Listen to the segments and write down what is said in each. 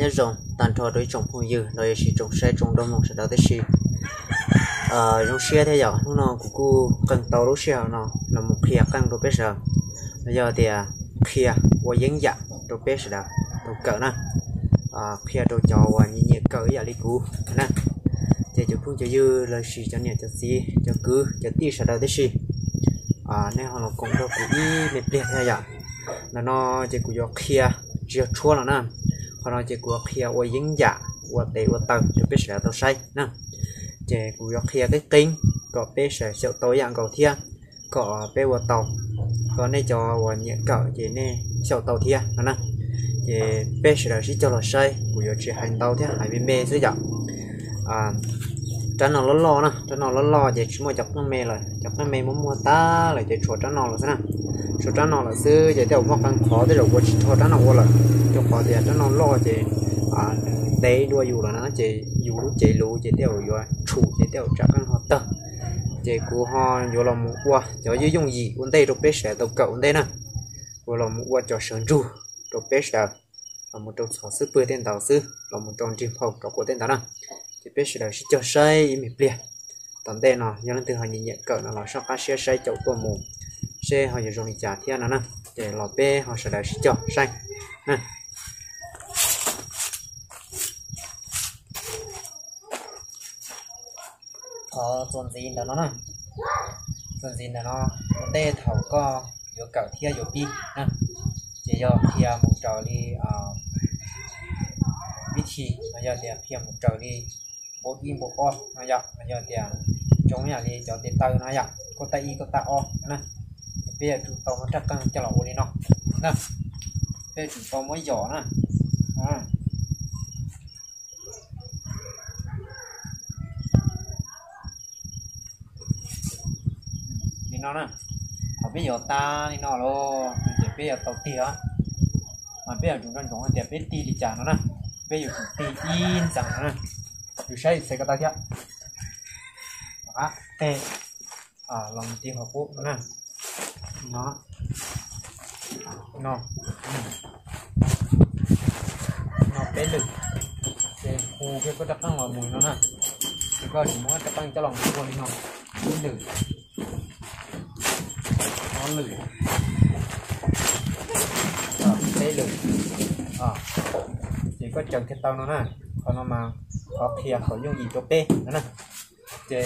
xe rồng tàn trò đối trồng phong dư rồi chỉ trồng xe trồng đông một sẽ đó tới xí trong xe thế giờ nó cũng cần tàu lúc xe nó là một kia căng đồ bây giờ thì kia qua dính dạ đồ bây giờ đồ cỡ nè kia đồ cho và nhẹ cỡ giờ đi cũ nè thì chúng cũng cho dư lời xí cho nhẹ cho xí cho cứ cho tí sẽ đó tới xí nên họ là cũng đâu cũng đi mệt liệt thế giờ là nó chỉ cũng do kia chưa chua là nè họ nói chỉ của kia qua dính dạ qua tệ qua tầng cho biết sẽ tao say nè chỉ của kia cái kinh có biết sẽ chịu tối dạng cầu thiên có biết qua tàu có nên cho qua nhẹ cỡ chỉ nên chịu tàu thiên nè chỉ biết sẽ chỉ cho là say của chỉ hành tàu thế hành bên mê dưới dạng trái nào lo nè trái nào lo chỉ chúng chọc nó mê rồi chọc nó mê muốn mua ta lại chỉ chuột trái nào là thế nào chuột trái nào là xưa chỉ theo một con khó thì rồi qua chuột trái nào qua rồi cho khó thì trái nào lo chỉ đấy đua dù là nó chỉ dù chỉ lú chỉ theo rồi chủ chỉ theo trái con họ tơ chỉ của họ dù là một qua cho dưới dùng gì vấn đề rồi biết sẽ tàu cậu đây nè của là một qua cho sơn ru rồi biết sẽ là một trong sáu sư bơi tên tàu sư là một trong chim phòng của tên tàu nè thì biết là sẽ cho say mệt liệt tận đây nó do nên từ hồi nhẹ cỡ nó là sau cá xe say chậu tua mù xe họ dùng đi trả thiên nè để lò bê họ sẽ là sẽ cho say nè có tuần gì đó nó nè tuần gì là nó tê thầu co vô cỡ thiên vô đi nè chỉ do thiên một trò đi vị trí bây giờ thì thiên một trò đi bố đi bộ o nó dọc bây giờ thì chúng nhà đi cho tiền tàu nó dọc có tay y có ta o nè bây giờ chủ tàu nó chắc căng cho lẩu đi nó nè bây giờ chủ tàu mới giỏ nè đi nó nè bây giờ ta đi nó luôn chỉ bây giờ tàu tía mà bây giờ chúng ta dùng tiền biết đi trả nó nè bây giờ chủ tì in rằng nèอยู่ใช้ใส่กระต่ายเทียเตะลองตีหัวปุ๊บนะเนาะเป็นหนึ่งเจ้าครูก็จะตั้งหัวมือเนาะนะแล้วก็ถึงว่าจะตั้งจะลองดูคนนี้เนาะเป็นหนึ่งน้องหนึ่งเป็นหนึ่งthì có chừng cái tao nó nè còn nó mà có kia có dùng gì cho bê nữa nè thì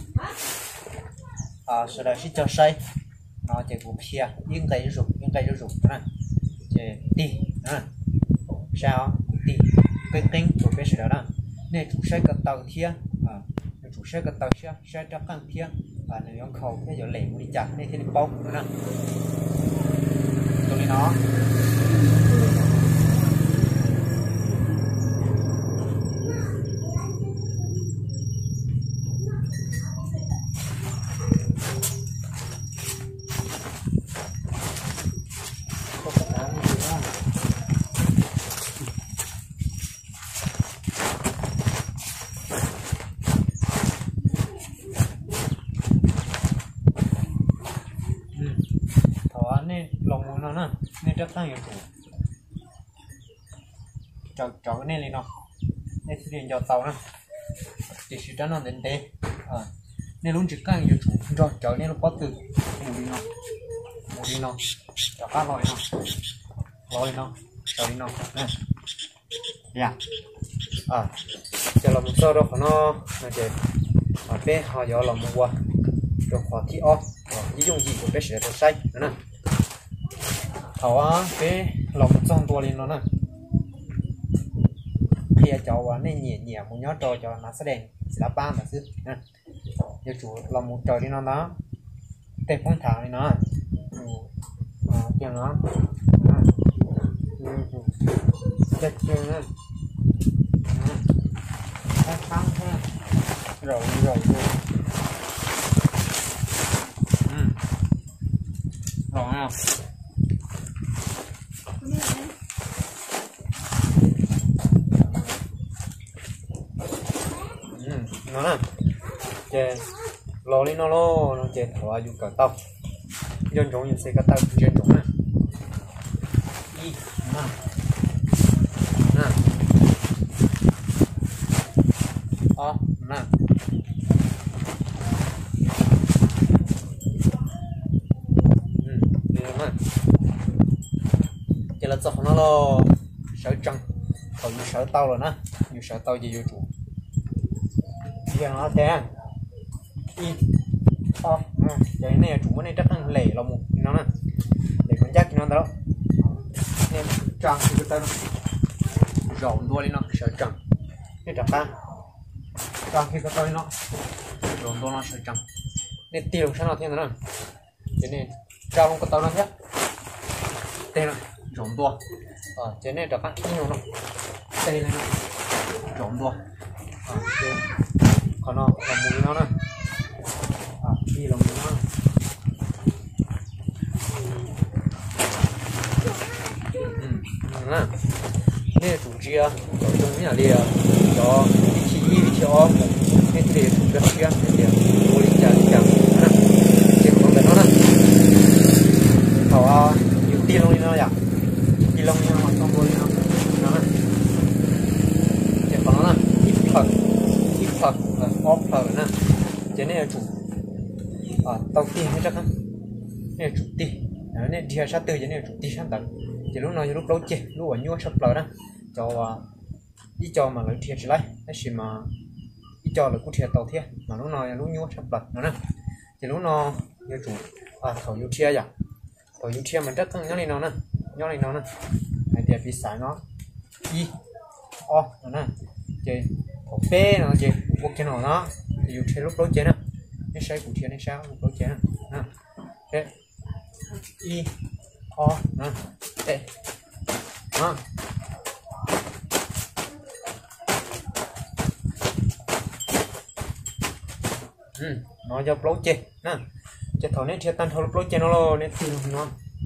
sau đó sẽ cho say nó chỉ cũng kia những cây rụng nè thì đi nè sao đi cái tính của bê sẽ đó nên chủ say cái tàu kia chủ say cái tàu sẽ cho căn kia và nếu ông khâu cái giờ lẻ đi chặt nên thì bông nữa nè tôi nó lòng nó nè nên rất tăng nhiều chọn nên lên nó nên sử dụng tàu nè thì sử dụng nó đến đây nên luôn chỉ càng nhiều rồi chọn nên nó có từ mù đi nó cho các loại nó chọn nó nè dạ cho làm sao đó nó là để mà bé họ giờ làm mua rồi họ thi o ví dụ gì của bé sẽ được sai nữa nè thảo cái lòng trong tua lên nó nè khi cháu nên nhẹ một nhót trò cho nó sẽ đèn sẽ là ba mà xứ nè giờ chủ lòng một trò đi nó đó tên phong thảo này nó tiền nó chết chưa nè tăng ha rồi rồi không nó nè chè lò lên nó chè thổi dùng cả tàu dân chúng nhìn xe cả tàu dân chúng nè đi nè giờ nó lo sợ trăng còn như sợ tao rồi nè như sợ tao gì vô chủ giờ nó thế đi cái này chủ này chắc là lẻ là một nó nè để con chắc nó đâu nên trăng thì tao rộng đua lên nó sợ trăng nên chắc ta trăng thì tao nó rộng đua nó sợ trăng nên tiêu sao nó thế nữa cho nên trao luôn cái tao nó thế đây này rộng đua cho nên chắc ăn nhiều nó đây này rộng đua còn nó còn mùi nó nè đi lòng nó nè chủ chia trong nhà liền cho vị trí ôm nên để chủ rất chia để mua đi trả trên con cái nó nè họ nhiều tiền luôn nó vậy tiền luôn nó không mua nó nè trên con nó nè ít phật là off phật nè cho nên là chủ tàu tiền hay chắc không nên chủ tiền nên đi sát từ cho nên chủ tiền sát tận chỉ lúc nào lúc đấu chơi lúc ở nhua sập lở đó cho đi cho mà lấy thiệt lại cái gì mà đi cho là cũng thiệt tàu thiệt mà lúc nào lúc nhua sập lở nữa nè chỉ lúc nào như chủ thầu yêu thiệt vậy thầu yêu thiệt mình rất nhớ lên nó nè này thì bị sải nó đi nữa nè chơi thầu bê nó chơi một cái nó thì yêu thiệt lúc đấu chơi nè cái sai cũng thiệt này sao lúc đấu chơi nè thế y nè thế đó nó cho lỗ chê nè cho thầu nên chia tan thầu lỗ chê nó lo nên thì nó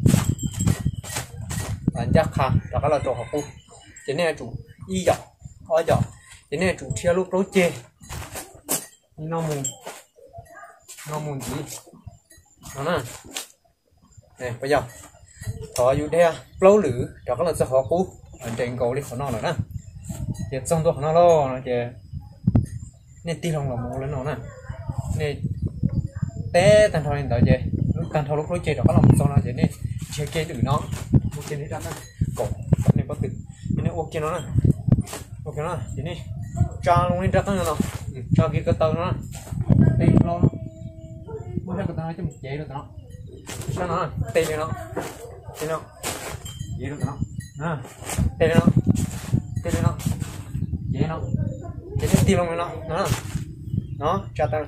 anh chắc khá đó là chỗ học cụ cho nên là chủ y dọc cho nên là chủ chia lúc lỗ chê nó mù gì nó nè này bây giờ thọอยู่đây lâu lử đó là sẽ họ cũ trên cầu đi khỏi nó rồi nè thì xong rồi nó lo thì nên ti lòng là một lên nó nè nên té tan thọ lên tới chơi lúc tan thọ lúc lối chơi đó có lòng xong nó chơi nên chơi chơi từ nó một chơi đi ra nè cổ nên có từ nên ok nó nè ok nó thì nên cho luôn lên ra nó nào cho cái tơ nó đi lo muốn ra cái tơ nó cho một chạy được nó cho nó tê lên nó tê nó dễ được nó tê lên nó dễ nó dễ tìm luôn nó cho ta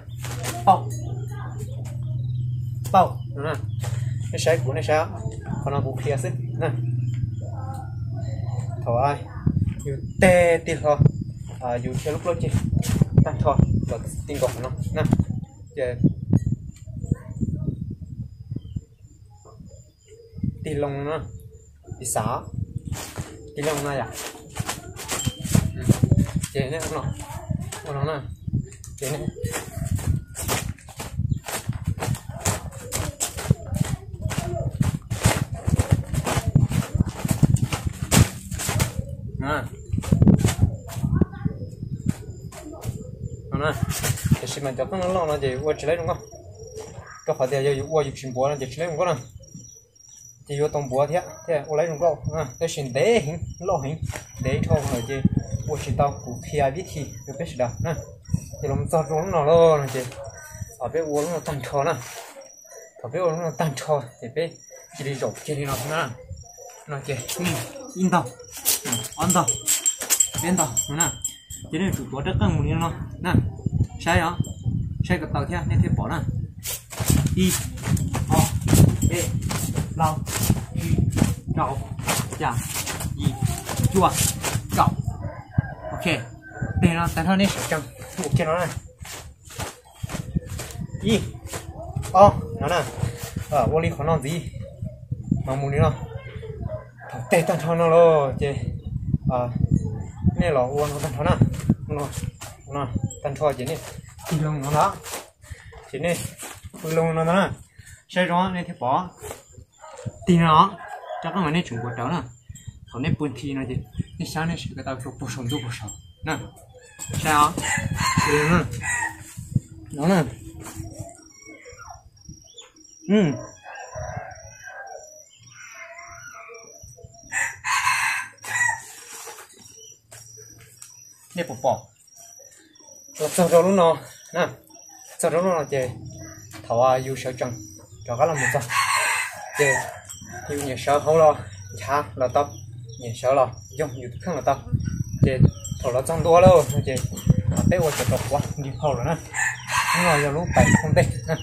bao nè cái sấy của nó sao còn nó cũng kia xí nè thôi aiอยู่tê tiền thôiอยู่theo lúc lúc chi ta thôi và tiền gọt nó nè giờ tiền lông nó đi xả tiền lông này à chị này nó nè chị này nè thì xin mình cho nó lo là gì qua chỉ lấy đúng không cho khỏi tiền giờ qua dùng xin búa là chỉ lấy đúng không nè chỉ vô tông búa thế ô lấy đúng không cái xin để hình lo hình để thôi rồi chứ ô chỉ tao cũng kia biết thì được biết gì đâu nè thì làm sao chúng nó lo là chứ ở bên uống nó tan trò nè ở bên uống nó tan trò thì bên chỉ đi rổ chỉ đi nó nè chứ in tao ăn tao bên tao nè cho nên chủ búa rất cần một điều nó nè sai đó sai cái tàu theo nên thêm bỏ nè y o e lao y gạo chả y chua gạo ok đây nó tại sao nên chẳng một cái nó này y o nó nè vô lý khó nó gì mà muốn đi nó tê tan thao nó lo chứ nè lò uống nó tan thao nè nó tan thao chứ nè thì lông nó đó chứ nè lông nó nè sai đó nên thì bỏ thì nó chắc là nên chúng quật đó nè họ nên buồn thì nó gì nên sáng nên cái tao chụp bổ sung nè sao nó nè nè bỏ sau đó lúc nó nè sau đó nó chơi thầu yêu sợ chồng cho cái là một sao chơi yêu nhiều sợ không lo chả là tập nhiều sợ lo dùng nhiều thứ khác là tập chơi thầu là trong đua luôn chơi bé qua chụp quá nhiều thầu rồi nè nhưng mà giờ lúc bảy không tệ nè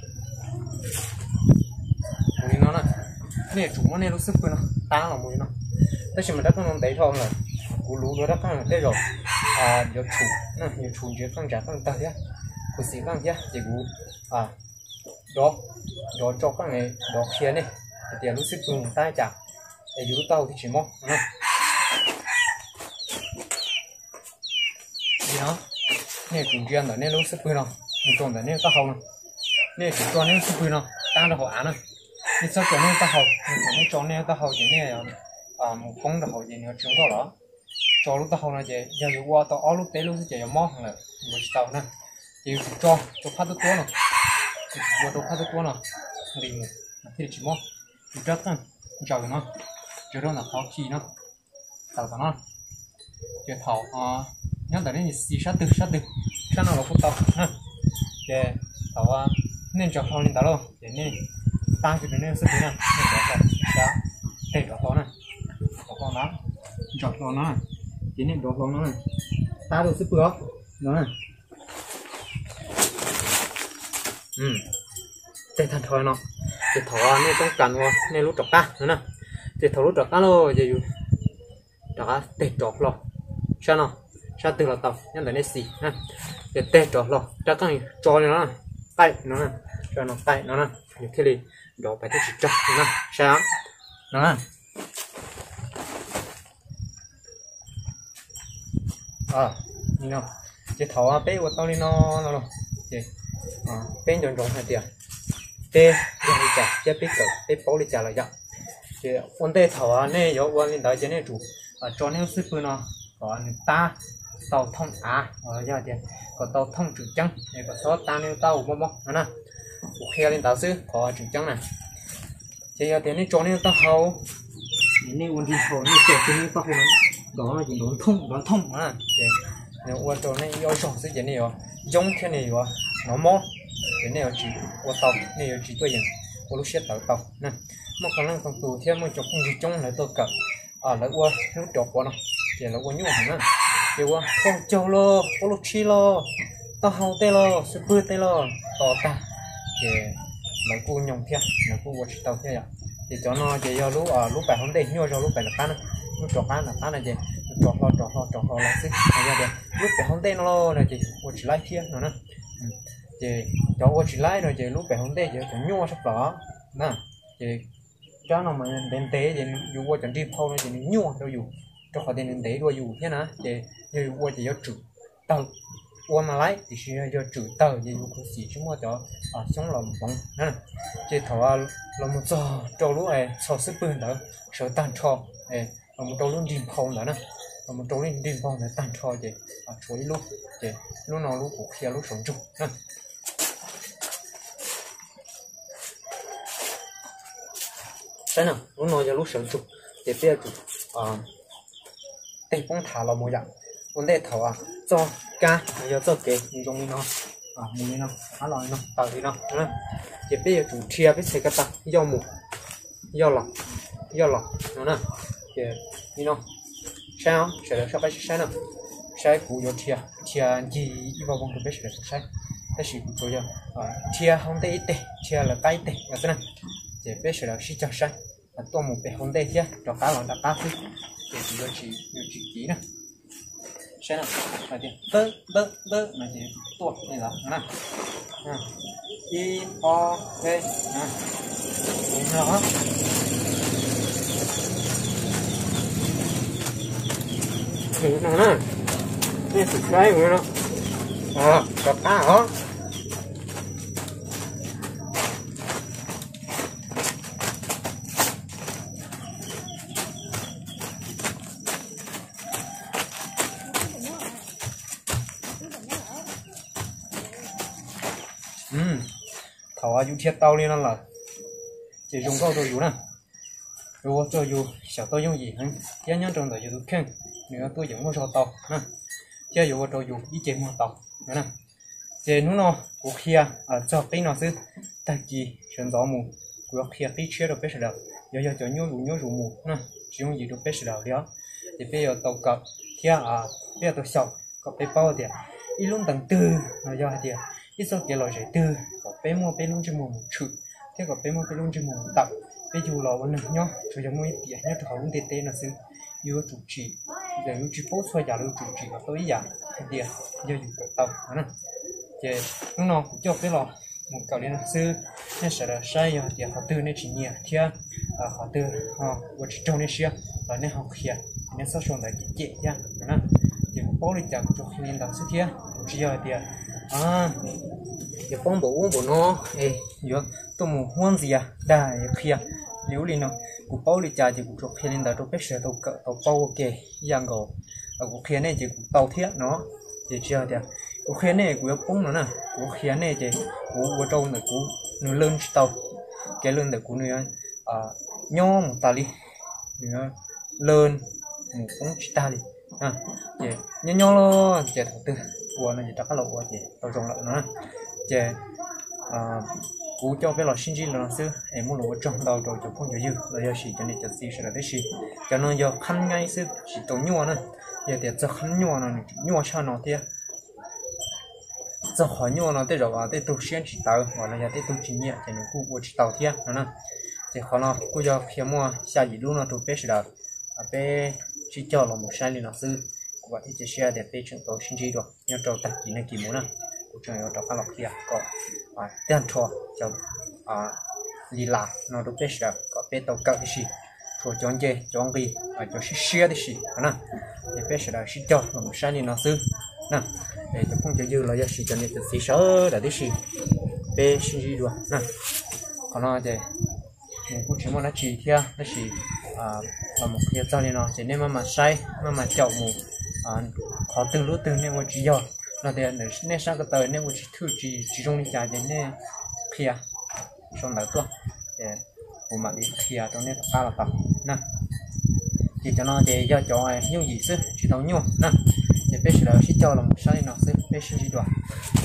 mùi nó nè nè chúng nó nè lúc sức nó ta là mùi nó tất nhiên mình đã có non đấy thôi rồi cú lú nó đã có là thế rồi giờ chủ nè giờ chủ giờ phân trả phân ta nhá cú xí phân nhá thì cú đó đó cho các này đó kia này thì lúc sức cùng tay chả để lúc tao thì chỉ mong nè gì đó nè chủ chuyện là nè lúc sức cùng nào mình còn là nè tao hậu nè chủ cho nè sức cùng nào ta là họ án rồi nè sao cho nè tao hậu nè cho nè tao hậu thì nè một công tao hậu thì nè chúng có đó cho lúc tao hậu là gì giờ qua tao ở lúc té lúc sẽ mò thằng này một tao nè thì cho phát được quá rồi vừa đâu phát được quá rồi thì chỉ mò rất là giàu nó cho đó là khó chi nó tao nó cho thầu nhớ tới đây thì sát nào là cũng tao ha để thầu nên cho thầu lên tao luôn để nên tăng cái nên sức nè đó để cho thầu nè thầu nó cho thầu nó chỉ nên cho thầu nó này ta được sức bữa nó này để thành thôi nó để thầu nênต้องกันว่าnên lúc trọc ta nữa nè để thầu lúc trọc ta luôn giờอยู่trọc ta để trọc rồi sao nào sao từ là tàu nhân là nét gì ha để tê trò lò cho các anh cho nó tay nó nè cho nó tay nó nè như thế này đó phải tới chỉ cho nó sao nó nè như nào chỉ thầu bé của tao đi nó rồi bé chọn chọn hai tiền bé đi trả chế bé cỡ bé bảo đi trả là vậy chỉ vấn đề thầu này có vấn đề đó chỉ này chủ cho nên sư phụ nó còn ta tàu thông giờ thì có tàu thông chữ trắng này có số ta nêu tàu bông nè khi lên tàu sư có chữ trắng này thì giờ thì cho nên tàu hậu nên quan điểm hậu nên kiểu như tàu hậu đó là chỉ đón thông nè nếu quan trọng này yêu sòng sư cái này giống cái này nó mót cái này chỉ qua tàu này chỉ tôi rằng qua lúc xét tàu nè mà còn năng còn tù thêm một chỗ không gì trong lại tôi cập lại qua lúc chọc qua nó thì là qua nhuộm nè thì qua không châu lo có lúc chi lo tao hậu tê lo sư bư tê lo tỏ ta thì là cô nhung theo là cô watch tàu theo vậy thì cho nó thì do lúc bảy hôm tê nhua cho lúc bảy là cá lúc chọc cá là gì chọc ho là xí bây giờ lúc bảy hôm tê nó lo này thì watch lại kia nó nè thì cho watch lại rồi thì lúc bảy hôm tê thì cũng nhua sắp đó nè thì cho nó mà đến tế thì dù qua chẳng đi phao nó thì nhua đâu dù cho họ đến tế đua dù thế nào thì như qua thì do trừ tàu qua mà lấy thì sẽ do trừ tàu thì dù có gì chúng mà cho sống lòng bóng nè chỉ thọ là một giờ trâu lúa này sau sức bền đó sợ tan cho là một trâu lúa điên phao nữa nè là một trâu lúa điên phao để tan cho thì chuối luôn thì lúc nào lúc kia lúc sống chung nè thế nào lúc nào giờ lúc sống chung thì bây giờ tây phong thả là một dạng vấn đề thầu cho cá giờ cho cái dùng nó mùi nó nói nó tao thì nó thì bây giờ chủ chia với cái ta do mù do lọc nó nè thì như nó sao sẽ được sao phải sai nào sai cụ do chia gì vào vòng cái biết được sai cái gì cũng cho chia không tệ ít chia là cái tệ là thế này thì biết sẽ được suy cho sai tôi một cái không tệ chứ cho cá lòng đã cá thì chỉ kỹ nè xem nào là gì tớ là gì tuột này là nè i o v nè đúng rồi thử nào nè đây thử cái rồi đó gặp cá hả thầu dù thiệt tao lên là chỉ dùng câu tôi dù nè rồi cho dù小到用gì hơn giá nhân trong đời dù khen nếu tôi dùng một số tàu nè theo dụ đồ dụ ý chế mua tàu nữa nè chế nó của kia ở cho cái nó xứ ta chỉ chuyển gió mù của kia cái chia được biết được giờ cho nhớ rủ mù nè chỉ dùng gì được biết được đó thì bây giờ tàu cập kia à bây giờ tàu sọc có bé bao tiền ít luôn tầng tư nó do tiền ít số tiền loại từ có bé mua bé luôn chỉ mua một chữ thế có bé mua bé luôn chỉ mua một tập bây giờ là vấn đề nhá cho chúng mới tiền nhá cho luôn tiền nó xứ yêu chủ trì giờ yêu chỉ post xoay giả yêu chủ trì và tối giả tiền giờ dùng cái tàu nè thì nó cũng cho cái lò một cậu đến sư nên sẽ là sai rồi thì họ tư nên chỉ nhẹ thì họ tư họ vừa chỉ trong nên xia và nên học kia nên sao xong lại chị nha nè thì bố đi chợ cho khi nên làm sư kia chỉ giờ thì thì phong bố nó giờ tôi muốn huân gì đây kia nếu đi nó cũng bố đi chợ thì cũng cho khi nên là tôi biết sẽ tôi cỡ tôi bao ok giang gồ ở cũng khi này thì cũng tàu thiết nó thì giờ thì của khi này của bông nó nè của khi này thì của trâu này của nó lớn tàu cái lớn này của nó nho một tali nó lớn một bông tali thì nho lo thì đầu tư của nó thì chắc là của thì tàu trồng lại nó thì của cho cái lò sinh chi là xưa em muốn lúa trồng tàu rồi cho phong cho dư là do gì cho nên cho gì sẽ là cái gì cho nên do khăn ngay xưa chỉ tàu nho nữa giờ thì cho khăn nho nho sao nó thì giờ hỏi nhau nó tới rồi tới tu xuyên chỉ tàu hoặc là tới tu chỉ nhẹ thì nó cũng có chỉ tàu thiệt nữa nè thì họ nó cũng cho khi mua xa gì luôn nó tu bé rồi bé chỉ cho là một sai liền nó sư của bạn thì share để bé chuyển tàu sinh chi được nhớ trâu đặt gì này kỳ muốn nè cũng chẳng có trâu cá lọc kia có tiền thua cho lì lạc nó tu bé rồi có bé tàu cỡ gì thua chọn gì chọn gì cho share đi gì nè thì bé rồi chỉ cho là một sai liền nó sư nè để cho phong cho dư là do sự cho nên từ phía sau là cái gì bé sinh gì được nè còn nó thì mình cũng chỉ muốn nó chỉ theo nó chỉ là một cái cho nên nó chỉ nên mà sai mà chậu mù khó từ lúc từ nên một chỉ do nó thì nên sang cái tờ nên một chỉ thử chỉ trong đi trả đến nên kia trong đó thôi để một mặt đi kia trong nên ta là tập nè thì cho nó thì do cho nhiều gì chứ chỉ tao nhiều nè thì bé sẽ là chỉ cho là một sai nó sẽ bé sinh gì được